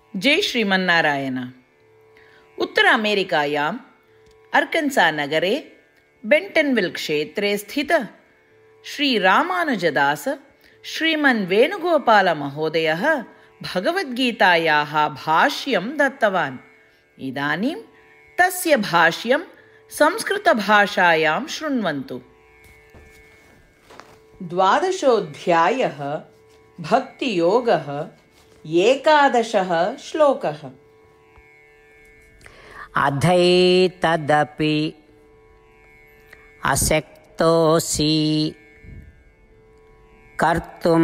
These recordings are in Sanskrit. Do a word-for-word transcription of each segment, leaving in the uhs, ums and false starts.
जय श्रीमन्नारायण। उत्तर अमेरिकायाम् अर्कन्सा नगरे बेंटनविल् क्षेत्रे स्थित श्रीरामानुजदास श्रीमन् वेणुगोपालमहोदयः भगवद्गीतायाः भाष्यं दत्तवान्। इदानीं तस्य भाष्यं संस्कृतभाषायां शृण्वन्तु। द्वादशोऽध्यायः भक्तियोगः, एकादशः श्लोकः। अधैतदपि अशक्तोऽसि कर्तुं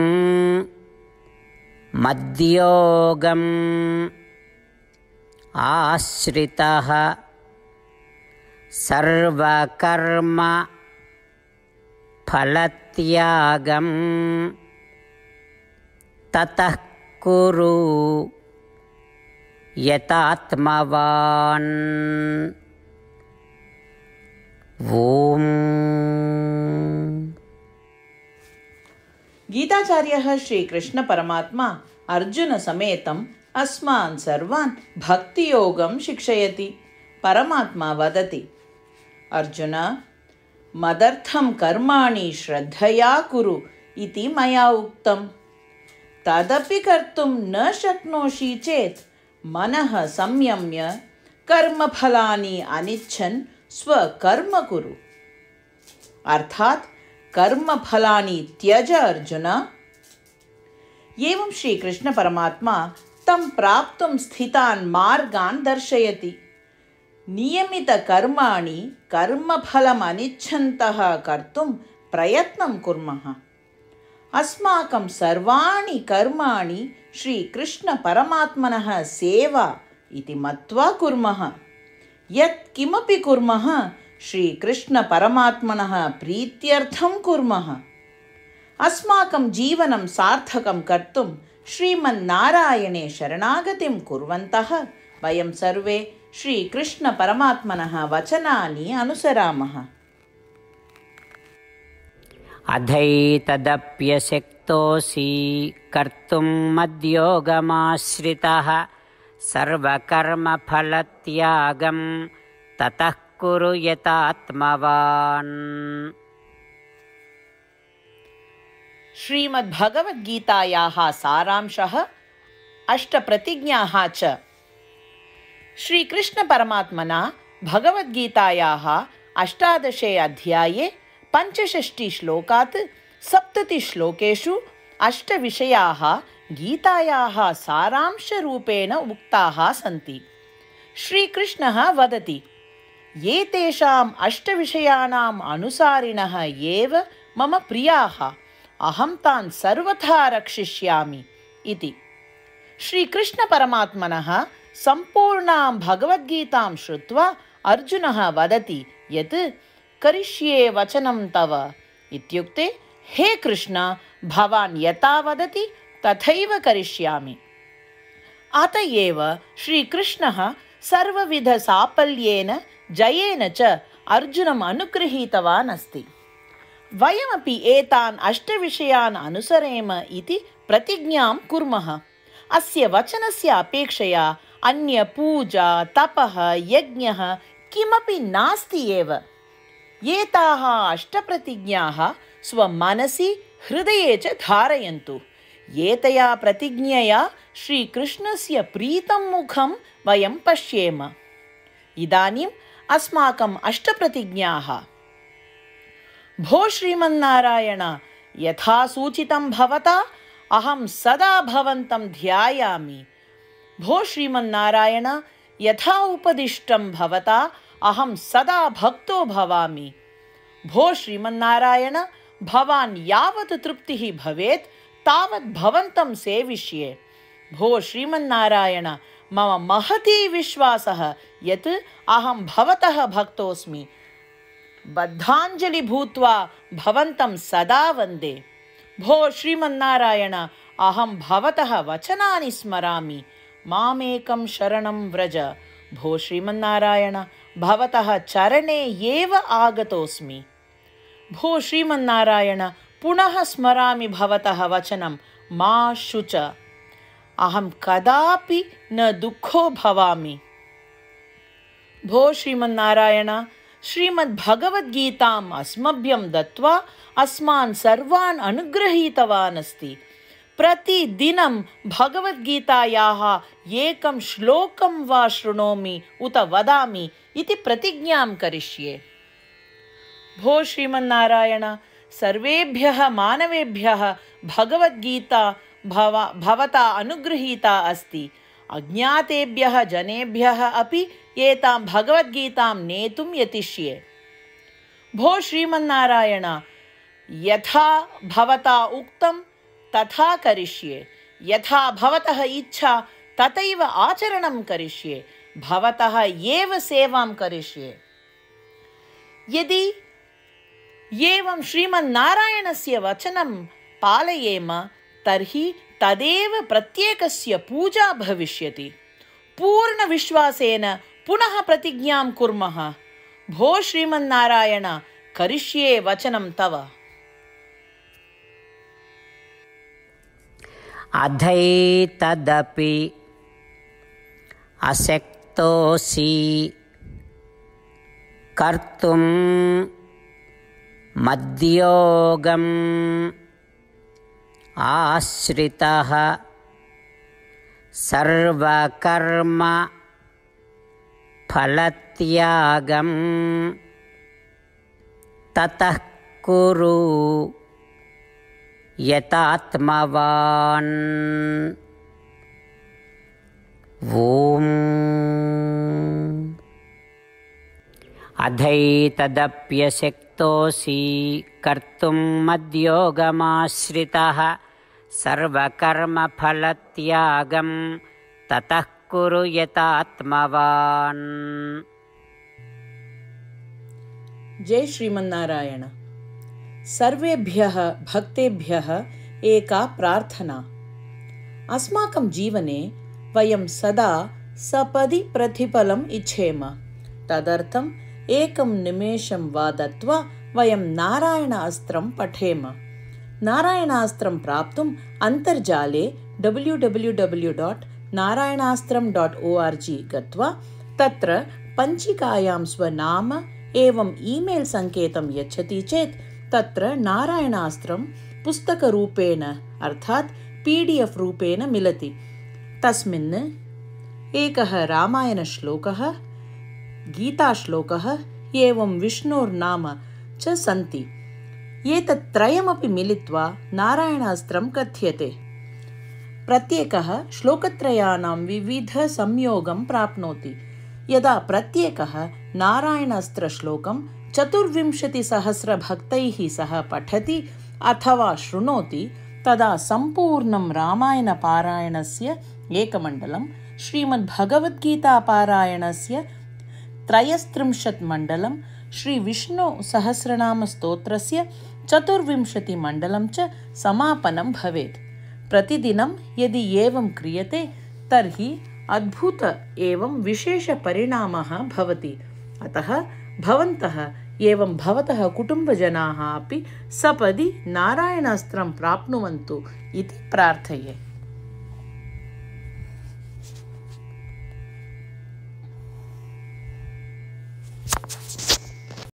मद्योगम् आश्रितः सर्वकर्म फलत्यागं ततः कुरु यतात्मवान्। ओम। गीताचार्यः श्रीकृष्ण परमात्मा अर्जुन समेतम् अस्मान् सर्वान् भक्तियोगं शिक्षयति। परमात्मा वदति, अर्जुन, मदर्थं कर्माणि श्रद्धया कुरु इति मया उक्तम्। तदपि कर्तुं न शक्नोषि चेत् मनः संयम्य कर्मफलानि अनिच्छन् स्वकर्म कुरु। अर्थात् कर्मफलानि त्यज अर्जुन। एवं श्रीकृष्ण परमात्मा तं प्राप्तुं स्थितान् मार्गान् दर्शयति। नियमितकर्माणि कर्मफलम् अनिच्छन्तः कर्तुं प्रयत्नं कुर्मः। अस्माकं सर्वाणि कर्माणि श्रीकृष्णपरमात्मनः सेवा इति मत्वा कुर्मः। यत् किमपि कुर्मः श्रीकृष्णपरमात्मनः प्रीत्यर्थं कुर्मः। अस्माकं जीवनं सार्थकं कर्तुं श्रीमन्नारायणे शरणागतिं कुर्वन्तः वयं सर्वे श्रीकृष्णपरमात्मनः वचनानि अनुसरामः। अधैतदप्यशक्तोऽसि कर्तुं मद्योगमाश्रितः सर्वकर्मफलत्यागं ततः कुरु यतात्मवान्। श्रीमद्भगवद्गीतायाः सारांशः, अष्टप्रतिज्ञाः च। श्रीकृष्णपरमात्मना भगवद्गीतायाः अष्टादशे अध्याये पञ्चषष्टिश्लोकात् सप्ततिश्लोकेषु अष्टविषयाः गीतायाः सारांशरूपेण उक्ताः सन्ति। श्रीकृष्णः वदति, एतेषाम् अष्टविषयाणाम् अनुसारिणः एव मम प्रियाः, अहं तान् सर्वथा रक्षिष्यामि इति। श्रीकृष्णपरमात्मनः सम्पूर्णां भगवद्गीतां श्रुत्वा अर्जुनः वदति यत् करिष्ये वचनं तव इत्युक्ते, हे कृष्ण, भवान् यथा वदति तथैव करिष्यामि। अत एव श्रीकृष्णः सर्वविधसाफल्येन जयेन च अर्जुनम् अनुगृहीतवान् अस्ति। वयमपि एतान् अष्टविषयान् अनुसरेम इति प्रतिज्ञां कुर्मः। अस्य वचनस्य अपेक्षया अन्य पूजा, तपः, यज्ञः किमपि नास्ति एव। एताः अष्टप्रतिज्ञाः स्वमनसि हृदये च धारयन्तु। एतया प्रतिज्ञया श्रीकृष्णस्य प्रीतं मुखं वयं पश्येम। इदानीम् अस्माकम् अष्टप्रतिज्ञाः। भो श्रीमन्नारायण, यथा सूचितं भवता अहं सदा भवन्तं ध्यायामि। भो श्रीमन्नारायण, यथा उपदिष्टं भवता अहं सदा भक्तो भवामि। भो श्रीमन्नारायण, भवान् यावत् तृप्तिः भवेत् तावत् भवन्तं सेविष्ये। भो श्रीमन्नारायण, मम महती विश्वासः यत् अहं भवतः भक्तोऽस्मि। बद्धाञ्जलि भूत्वा भवन्तं सदा वन्दे। भो श्रीमन्नारायण, अहं भवतः वचनानि स्मरामि। मामेकं शरणं व्रज। भो श्रीमन्नारायण, भवतः चरणे एव आगतोऽस्मि। भो श्रीमन्नारायण, पुनः स्मरामि भवतः वचनं मा शुच। अहं कदापि न दुःखो भवामि। भो श्रीमन्नारायण, श्रीमद्भगवद्गीताम् अस्मभ्यं दत्त्वा अस्मान् सर्वान् अनुगृहीतवान् अस्ति। प्रतिदिनं भगवद्गीतायाः एकं श्लोकं वा शृणोमि उत वदामि इति प्रतिज्ञां करिष्ये। भो श्रीमन्नारायण, सर्वेभ्यः मानवेभ्यः भगवद्गीता भव भवता अनुगृहीता अस्ति। अज्ञातेभ्यः जनेभ्यः अपि एतां भगवद्गीतां नेतुं यतिष्ये। भो श्रीमन्नारायण, यथा भवता उक्तं तथा करिष्ये। यथा भवतः इच्छा तथैव आचरणं करिष्ये। भवतः एव सेवां करिष्ये। यदि एवं श्रीमन्नारायणस्य वचनं पालयेम तर्हि तदेव प्रत्येकस्य पूजा भविष्यति। पूर्णविश्वासेन पुनः प्रतिज्ञां कुर्मः। भो श्रीमन्नारायण, करिष्ये वचनं तव। अधैतदपि अशक्तोऽसि कर्तुं मद्योगम् आश्रितः सर्वकर्म फलत्यागं ततः कुरु यतात्मवान्। ओम अधैतदप्यशक्तोऽसि कर्तुं मद्योगमाश्रितः सर्वकर्मफलत्यागं ततः कुरु यतात्मवान्। जय श्रीमन्नारायण। सर्वेभ्यः भक्तेभ्यः एका प्रार्थना। अस्माकं जीवने वयं सदा सपदि प्रतिफलम् इच्छेम। तदर्थम् एकं निमेषं वा दत्त्वा वयं नारायणास्त्रं पठेम। नारायणास्त्रं प्राप्तुम् अन्तर्जाले W W W dot Narayanastram dot O R G गत्वा तत्र पञ्चिकायां स्वनाम एवं ईमेल् सङ्केतं यच्छति चेत् तत्र नारायणास्त्रं पुस्तकरूपेण अर्थात् पी डी एफ् रूपेण मिलति। तस्मिन् एकः रामायणश्लोकः, गीताश्लोकः एवं विष्णोर्नाम च सन्ति। एतत् त्रयमपि मिलित्वा नारायणास्त्रं कथ्यते। प्रत्येकः श्लोकत्रयाणां विविधसंयोगं प्राप्नोति। यदा प्रत्येकः नारायणास्त्रश्लोकं चतुर्विंशतिसहस्रभक्तैः सह पठति अथवा शृणोति तदा सम्पूर्णं रामायणपारायणस्य एकमण्डलं, श्रीमद्भगवद्गीतापारायणस्य त्रयस्त्रिंशत् मण्डलं, श्रीविष्णुसहस्रनामस्तोत्रस्य चतुर्विंशतिमण्डलं च समापनं भवेत्। प्रतिदिनं यदि एवं क्रियते तर्हि अद्भुत एवं विशेषपरिणामः भवति। अतः भवन्तः एवं भवतः कुटुम्बजनाः अपि सपदि नारायणास्त्रं प्राप्नुवन्तु इति प्रार्थये।